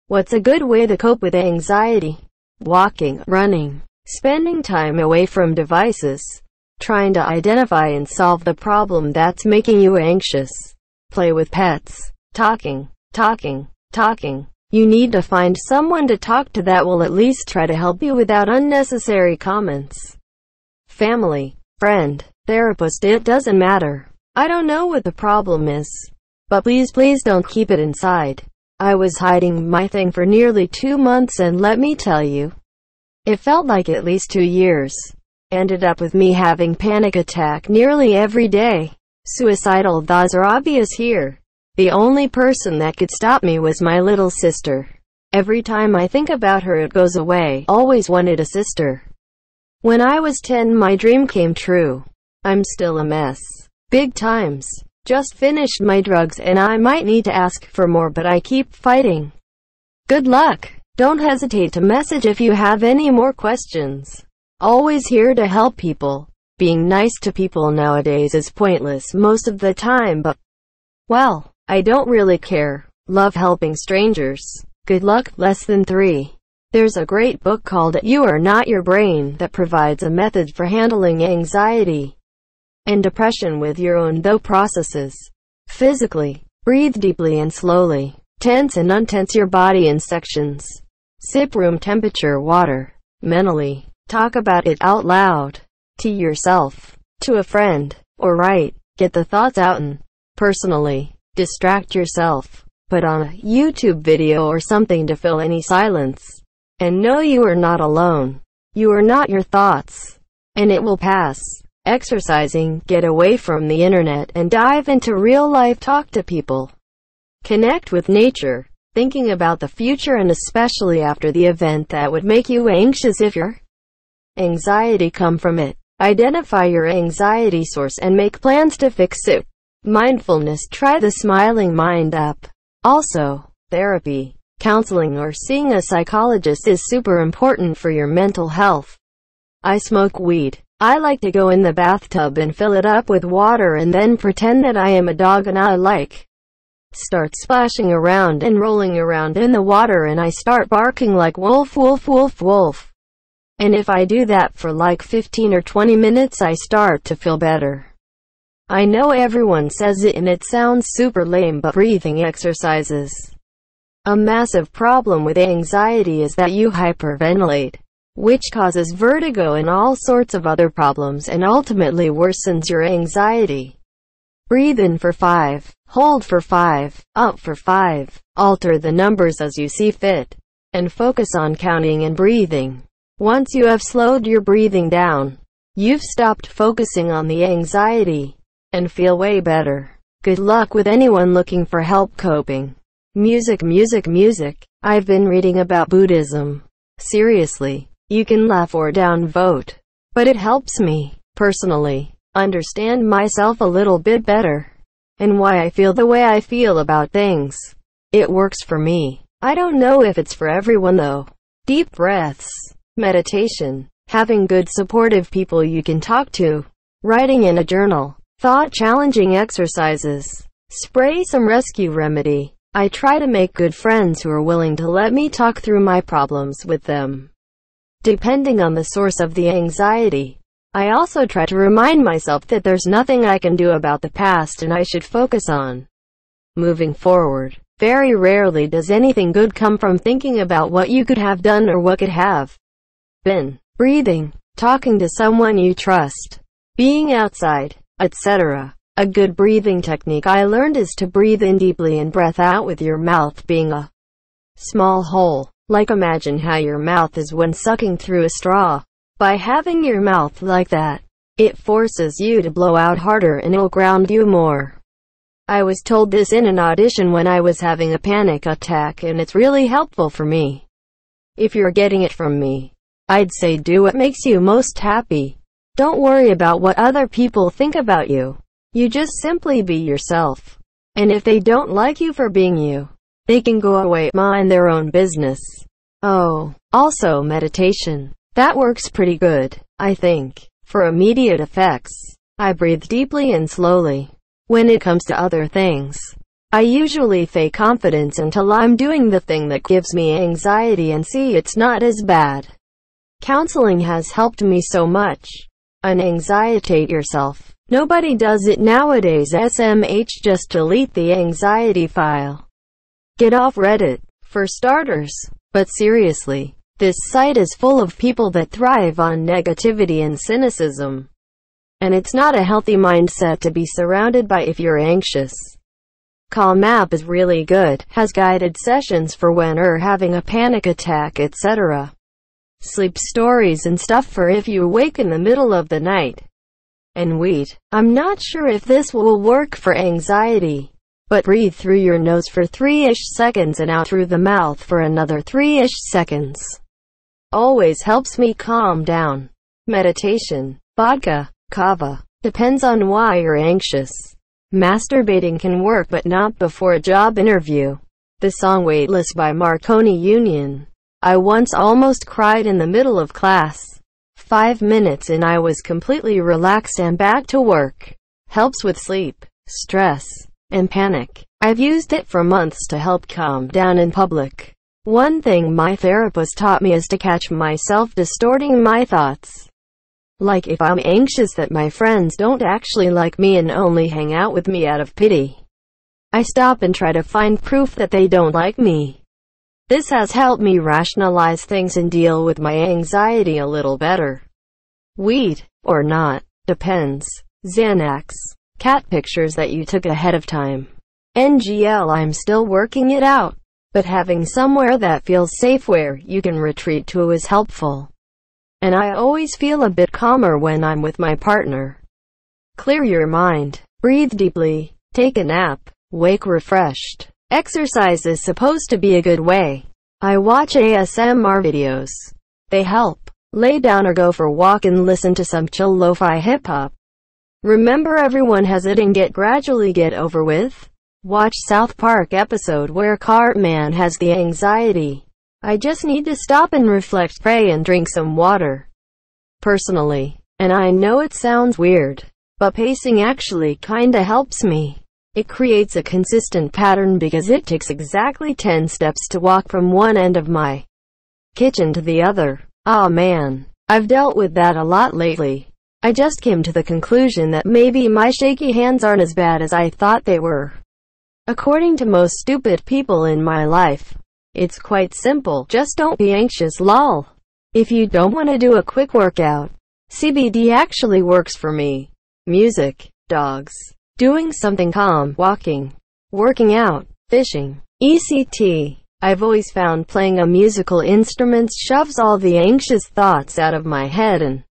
What's a good way to cope with anxiety? Walking, running, spending time away from devices, trying to identify and solve the problem that's making you anxious. Play with pets. Talking. You need to find someone to talk to that will at least try to help you without unnecessary comments. Family, friend, therapist, it doesn't matter. I don't know what the problem is, but please don't keep it inside. I was hiding my thing for nearly 2 months, and let me tell you, it felt like at least 2 years. Ended up with me having panic attack nearly every day. Suicidal thoughts are obvious here. The only person that could stop me was my little sister. Every time I think about her it goes away. Always wanted a sister. When I was 10 my dream came true. I'm still a mess. Big times. Just finished my drugs and I might need to ask for more, but I keep fighting. Good luck. Don't hesitate to message if you have any more questions. Always here to help people. Being nice to people nowadays is pointless most of the time, but, well, I don't really care. Love helping strangers. Good luck. Less than 3. There's a great book called You Are Not Your Brain that provides a method for handling anxiety and depression with your own thought processes. Physically, breathe deeply and slowly. Tense and untense your body in sections. Sip room temperature water. Mentally, talk about it out loud. To yourself, to a friend, or write. Get the thoughts out. And personally, distract yourself. Put on a YouTube video or something to fill any silence. And know you are not alone. You are not your thoughts. And it will pass. Exercising, get away from the internet and dive into real life. Talk to people. Connect with nature. Thinking about the future and especially after the event that would make you anxious if your anxiety come from it. Identify your anxiety source and make plans to fix it. Mindfulness. Try the Smiling Mind app. Also, therapy, counseling or seeing a psychologist is super important for your mental health. I smoke weed. I like to go in the bathtub and fill it up with water and then pretend that I am a dog and I start splashing around and rolling around in the water and I start barking like wolf, wolf, wolf, wolf. And if I do that for like 15 or 20 minutes I start to feel better. I know everyone says it and it sounds super lame, but breathing exercises. A massive problem with anxiety is that you hyperventilate, which causes vertigo and all sorts of other problems and ultimately worsens your anxiety. Breathe in for 5, hold for 5, up for 5, alter the numbers as you see fit, and focus on counting and breathing. Once you have slowed your breathing down, you've stopped focusing on the anxiety, and feel way better. Good luck with anyone looking for help coping. Music. I've been reading about Buddhism. Seriously, you can laugh or downvote, but it helps me, personally, understand myself a little bit better, and why I feel the way I feel about things. It works for me. I don't know if it's for everyone though. Deep breaths, meditation, having good supportive people you can talk to, writing in a journal, thought-challenging exercises, spray some rescue remedy. I try to make good friends who are willing to let me talk through my problems with them. Depending on the source of the anxiety, I also try to remind myself that there's nothing I can do about the past and I should focus on moving forward. Very rarely does anything good come from thinking about what you could have done or what could have been. Breathing, talking to someone you trust, being outside, etc. A good breathing technique I learned is to breathe in deeply and breath out with your mouth being a small hole. Like imagine how your mouth is when sucking through a straw. By having your mouth like that, it forces you to blow out harder and it'll ground you more. I was told this in an audition when I was having a panic attack and it's really helpful for me. If you're getting it from me, I'd say do what makes you most happy. Don't worry about what other people think about you. You just simply be yourself. And if they don't like you for being you, they can go away, mind their own business. Oh, also meditation. That works pretty good, I think. For immediate effects, I breathe deeply and slowly. When it comes to other things, I usually fake confidence until I'm doing the thing that gives me anxiety and see it's not as bad. Counseling has helped me so much. Unanxietate yourself. Nobody does it nowadays. SMH, just delete the anxiety file. Get off Reddit, for starters. But seriously, this site is full of people that thrive on negativity and cynicism. And it's not a healthy mindset to be surrounded by if you're anxious. Calm app is really good, has guided sessions for when you're having a panic attack, etc. Sleep stories and stuff for if you wake in the middle of the night. And wait, I'm not sure if this will work for anxiety, but breathe through your nose for 3-ish seconds and out through the mouth for another 3-ish seconds. Always helps me calm down. Meditation, vodka, kava, depends on why you're anxious. Masturbating can work but not before a job interview. The song Weightless by Marconi Union. I once almost cried in the middle of class. 5 minutes and I was completely relaxed and back to work. Helps with sleep, stress, and panic. I've used it for months to help calm down in public. One thing my therapist taught me is to catch myself distorting my thoughts. Like if I'm anxious that my friends don't actually like me and only hang out with me out of pity, I stop and try to find proof that they don't like me. This has helped me rationalize things and deal with my anxiety a little better. Weed, or not, depends. Xanax. Cat pictures that you took ahead of time. NGL, I'm still working it out, but having somewhere that feels safe where you can retreat to is helpful. And I always feel a bit calmer when I'm with my partner. Clear your mind. Breathe deeply. Take a nap. Wake refreshed. Exercise is supposed to be a good way. I watch ASMR videos. They help. Lay down or go for a walk and listen to some chill lo-fi hip-hop. Remember, everyone has it and gradually get over with. Watch South Park episode where Cartman has the anxiety. I just need to stop and reflect, pray and drink some water. Personally, and I know it sounds weird, but pacing actually kinda helps me. It creates a consistent pattern because it takes exactly 10 steps to walk from one end of my kitchen to the other. Aw man, I've dealt with that a lot lately. I just came to the conclusion that maybe my shaky hands aren't as bad as I thought they were. According to most stupid people in my life, it's quite simple, just don't be anxious, lol. If you don't want to do a quick workout, CBD actually works for me. Music, dogs, doing something calm, walking, working out, fishing, etc. I've always found playing a musical instrument shoves all the anxious thoughts out of my head and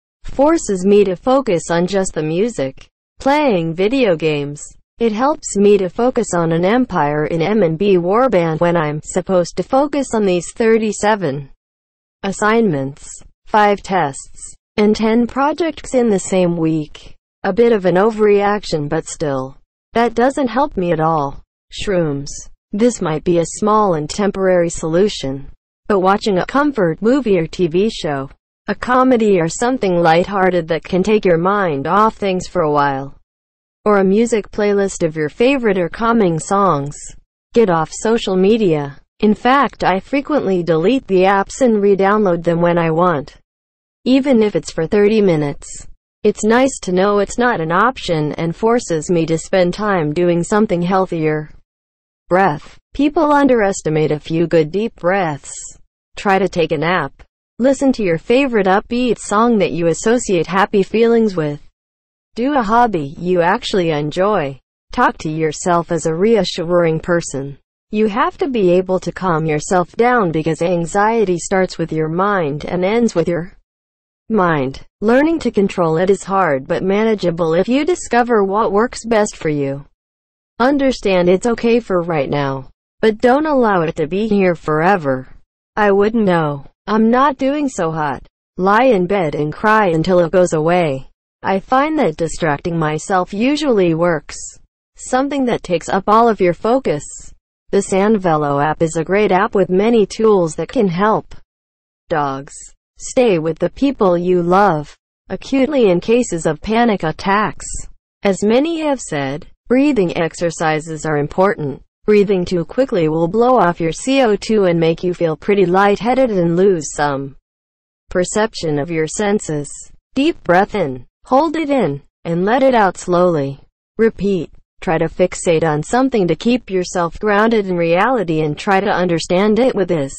forces me to focus on just the music. Playing video games. It helps me to focus on an Empire in M&B Warband when I'm supposed to focus on these 37 assignments, 5 tests, and 10 projects in the same week. A bit of an overreaction, but still, that doesn't help me at all. Shrooms. This might be a small and temporary solution, but watching a comfort movie or TV show, a comedy or something lighthearted that can take your mind off things for a while, or a music playlist of your favorite or calming songs. Get off social media. In fact, I frequently delete the apps and re-download them when I want, even if it's for 30 minutes. It's nice to know it's not an option and forces me to spend time doing something healthier. Breath. People underestimate a few good deep breaths. Try to take a nap. Listen to your favorite upbeat song that you associate happy feelings with. Do a hobby you actually enjoy. Talk to yourself as a reassuring person. You have to be able to calm yourself down because anxiety starts with your mind and ends with your mind. Learning to control it is hard but manageable if you discover what works best for you. Understand it's okay for right now, but don't allow it to be here forever. I wouldn't know. I'm not doing so hot. Lie in bed and cry until it goes away. I find that distracting myself usually works. Something that takes up all of your focus. The Sandvelo app is a great app with many tools that can help. Dogs. Stay with the people you love, acutely in cases of panic attacks. As many have said, Breathing exercises are important. Breathing too quickly will blow off your CO2 and make you feel pretty lightheaded and lose some perception of your senses. Deep breath in, hold it in, and let it out slowly. Repeat. Try to fixate on something to keep yourself grounded in reality and try to understand it with as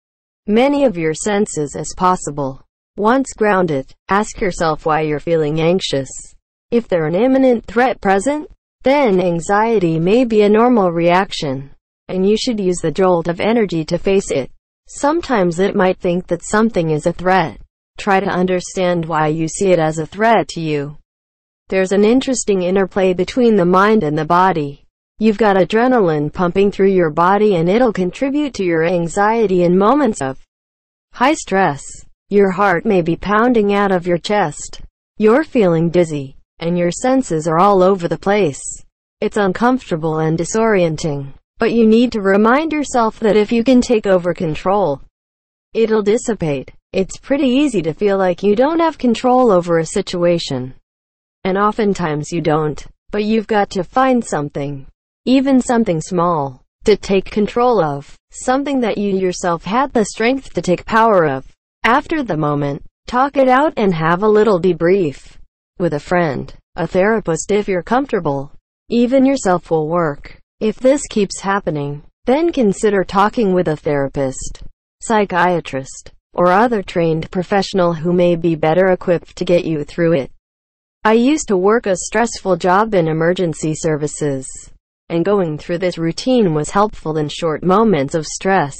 many of your senses as possible. Once grounded, ask yourself why you're feeling anxious. If there's an imminent threat present, then anxiety may be a normal reaction, and you should use the jolt of energy to face it. Sometimes it might think that something is a threat. Try to understand why you see it as a threat to you. There's an interesting interplay between the mind and the body. You've got adrenaline pumping through your body and it'll contribute to your anxiety in moments of high stress. Your heart may be pounding out of your chest. You're feeling dizzy, and your senses are all over the place. It's uncomfortable and disorienting, but you need to remind yourself that if you can take over control, it'll dissipate. It's pretty easy to feel like you don't have control over a situation. And oftentimes you don't, but you've got to find something, even something small, to take control of, something that you yourself had the strength to take power of. After the moment, talk it out and have a little debrief. With a friend, a therapist if you're comfortable. Even yourself will work. If this keeps happening, then consider talking with a therapist, psychiatrist, or other trained professional who may be better equipped to get you through it. I used to work a stressful job in emergency services, and going through this routine was helpful in short moments of stress.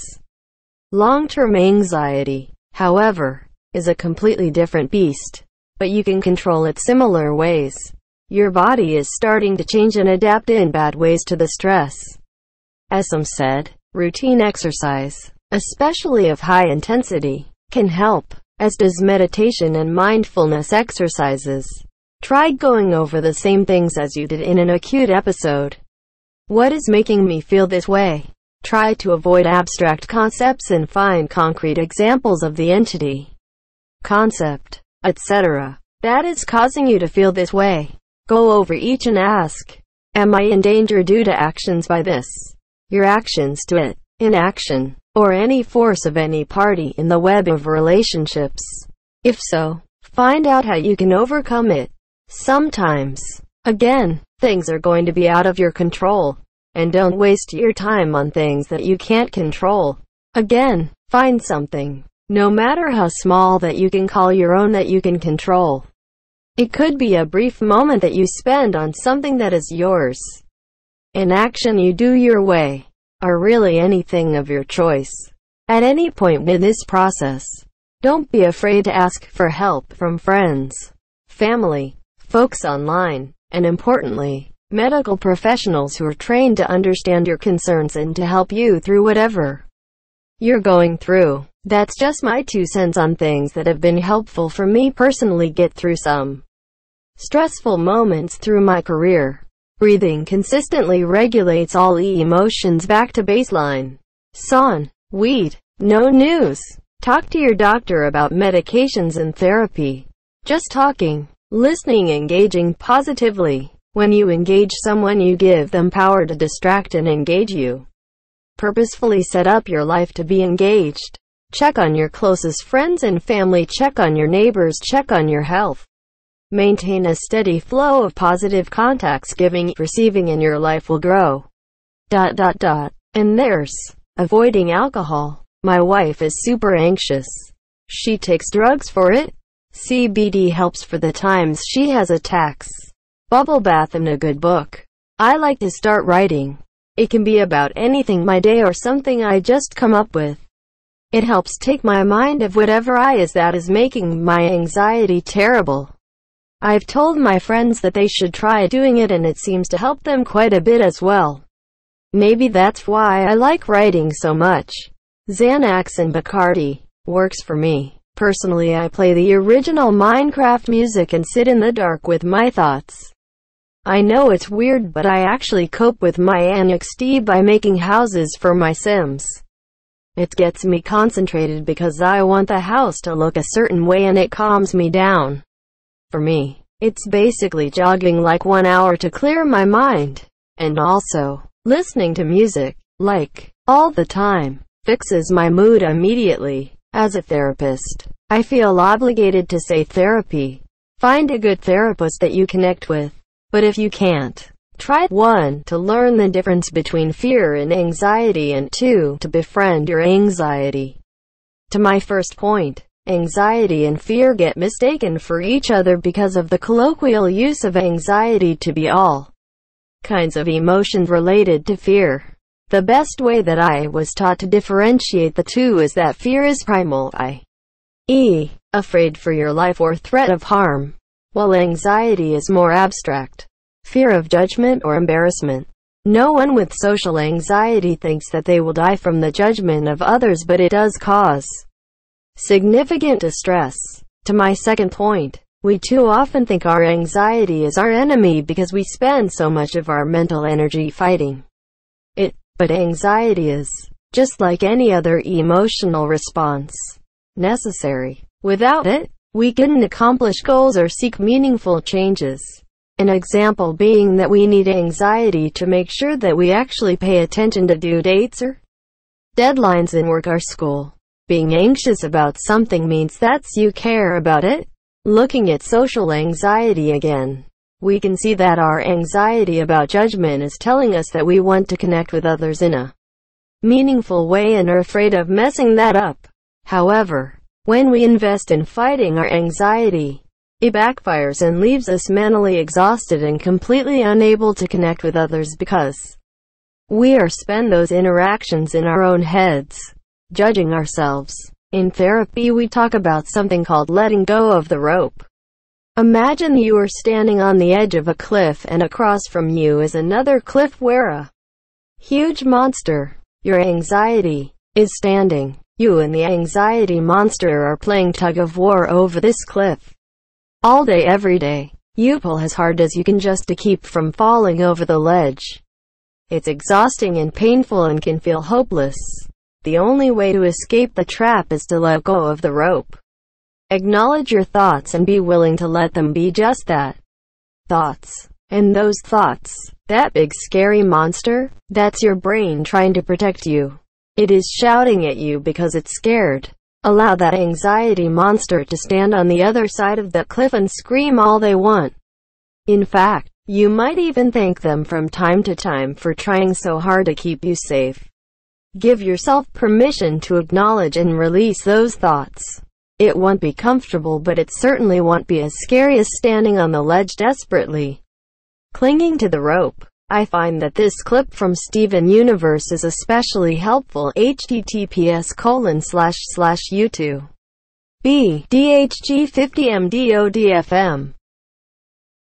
Long-term anxiety, however, is a completely different beast, but you can control it similar ways. Your body is starting to change and adapt in bad ways to the stress. As some said, routine exercise, especially of high intensity, can help, as does meditation and mindfulness exercises. Try going over the same things as you did in an acute episode. What is making me feel this way? Try to avoid abstract concepts and find concrete examples of the entity, concept, etc. that is causing you to feel this way. Go over each and ask, am I in danger due to actions by this, your actions to it, inaction, or any force of any party in the web of relationships? If so, find out how you can overcome it. Sometimes, again, things are going to be out of your control, and don't waste your time on things that you can't control. Again, find something, no matter how small, that you can call your own, that you can control. It could be a brief moment that you spend on something that is yours. An action you do your way, or really anything of your choice. At any point in this process, don't be afraid to ask for help from friends, family, folks online, and importantly, medical professionals who are trained to understand your concerns and to help you through whatever you're going through. That's just my 2 cents on things that have been helpful for me personally get through some stressful moments through my career. Breathing consistently regulates all emotions back to baseline. Son, weed, no news. Talk to your doctor about medications and therapy. Just talking, listening, engaging positively. When you engage someone, you give them power to distract and engage you. Purposefully set up your life to be engaged. Check on your closest friends and family. Check on your neighbors. Check on your health. Maintain a steady flow of positive contacts. Giving, receiving in your life will grow. And there's avoiding alcohol. My wife is super anxious. She takes drugs for it. CBD helps for the times she has attacks. Bubble bath and a good book. I like to start writing. It can be about anything, my day or something I just come up with. It helps take my mind of whatever that is making my anxiety terrible. I've told my friends that they should try doing it, and it seems to help them quite a bit as well. Maybe that's why I like writing so much. Xanax and Bacardi works for me. Personally, I play the original Minecraft music and sit in the dark with my thoughts. I know it's weird, but I actually cope with my anxiety by making houses for my Sims. It gets me concentrated because I want the house to look a certain way, and it calms me down. For me, It's basically jogging like 1 hour to clear my mind. And also, listening to music, like, all the time, fixes my mood immediately. As a therapist, I feel obligated to say therapy. Find a good therapist that you connect with. But if you can't, try 1. To learn the difference between fear and anxiety, and 2. To befriend your anxiety. To my first point, anxiety and fear get mistaken for each other because of the colloquial use of anxiety to be all kinds of emotions related to fear. The best way that I was taught to differentiate the two is that fear is primal, i.e., afraid for your life or threat of harm, while anxiety is more abstract, fear of judgment or embarrassment. No one with social anxiety thinks that they will die from the judgment of others, but it does cause significant distress. To my second point, we too often think our anxiety is our enemy because we spend so much of our mental energy fighting it. But anxiety is, just like any other emotional response, necessary. Without it, we couldn't accomplish goals or seek meaningful changes. An example being that we need anxiety to make sure that we actually pay attention to due dates or deadlines in work or school. Being anxious about something means that you care about it. Looking at social anxiety again, we can see that our anxiety about judgment is telling us that we want to connect with others in a meaningful way and are afraid of messing that up. However, when we invest in fighting our anxiety, it backfires and leaves us mentally exhausted and completely unable to connect with others because we spend those interactions in our own heads, judging ourselves. In therapy, we talk about something called letting go of the rope. Imagine you are standing on the edge of a cliff and across from you is another cliff where a huge monster, your anxiety, is standing. You and the anxiety monster are playing tug of war over this cliff. All day every day, you pull as hard as you can just to keep from falling over the ledge. It's exhausting and painful and can feel hopeless. The only way to escape the trap is to let go of the rope. Acknowledge your thoughts and be willing to let them be just that. Thoughts. And those thoughts, that big scary monster, that's your brain trying to protect you. It is shouting at you because it's scared. Allow that anxiety monster to stand on the other side of the cliff and scream all they want. In fact, you might even thank them from time to time for trying so hard to keep you safe. Give yourself permission to acknowledge and release those thoughts. It won't be comfortable, but it certainly won't be as scary as standing on the ledge desperately clinging to the rope. I find that this clip from Steven Universe is especially helpful. https://youtube.com/DHG50MDODFM